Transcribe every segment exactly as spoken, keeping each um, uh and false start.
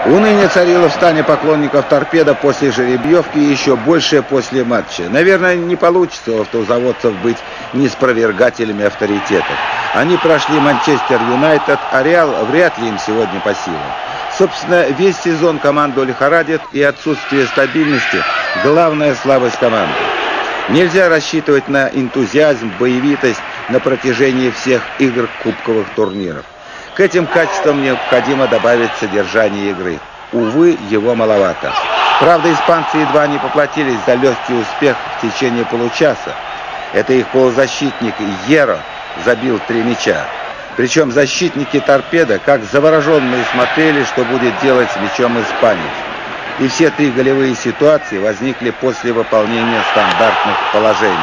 Уныние царило в стане поклонников «Торпедо» после жеребьевки и еще больше после матча. Наверное, не получится у автозаводцев быть неспровергателями авторитетов. Они прошли Манчестер Юнайтед, а Реал вряд ли им сегодня по силам. Собственно, весь сезон команду лихорадит, и отсутствие стабильности – главная слабость команды. Нельзя рассчитывать на энтузиазм, боевитость на протяжении всех игр кубковых турниров. К этим качествам необходимо добавить содержание игры. Увы, его маловато. Правда, испанцы едва не поплатились за легкий успех в течение получаса. Это их полузащитник Еро забил три мяча. Причем защитники «Торпедо» как завороженные смотрели, что будет делать с мячом испанец. И все три голевые ситуации возникли после выполнения стандартных положений.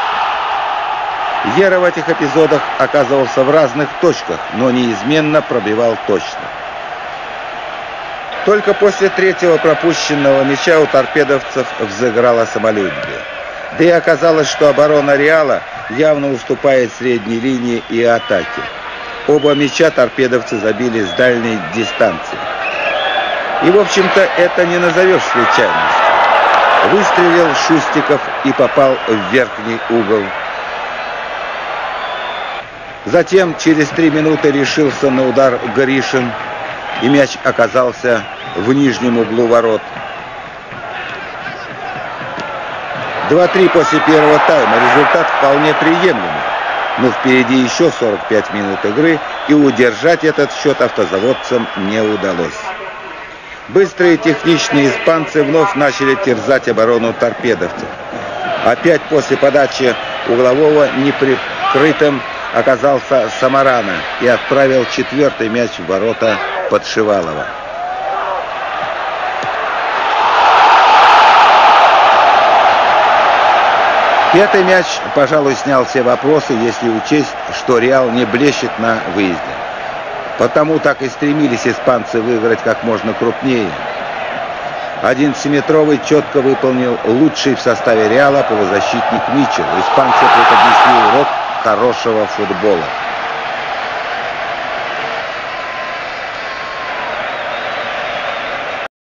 Еро в этих эпизодах оказывался в разных точках, но неизменно пробивал точно. Только после третьего пропущенного мяча у торпедовцев взыграло самолюбие. Да и оказалось, что оборона Реала явно уступает средней линии и атаке. Оба мяча торпедовцы забили с дальней дистанции. И, в общем-то, это не назовешь случайностью. Выстрелил Шустиков и попал в верхний угол. Затем через три минуты решился на удар Гришин, и мяч оказался в нижнем углу ворот. два-три после первого тайма. Результат вполне приемлемый. Но впереди еще сорок пять минут игры, и удержать этот счет автозаводцам не удалось. Быстрые техничные испанцы вновь начали терзать оборону торпедовцев. Опять после подачи углового неприкрытым оказался Самарано и отправил четвертый мяч в ворота Подшивалова. Пятый мяч, пожалуй, снял все вопросы, если учесть, что Реал не блещет на выезде. Потому так и стремились испанцы выиграть как можно крупнее. одиннадцатиметровый четко выполнил лучший в составе Реала полузащитник Митчелл. Испанцы преподнесли урок хорошего футбола.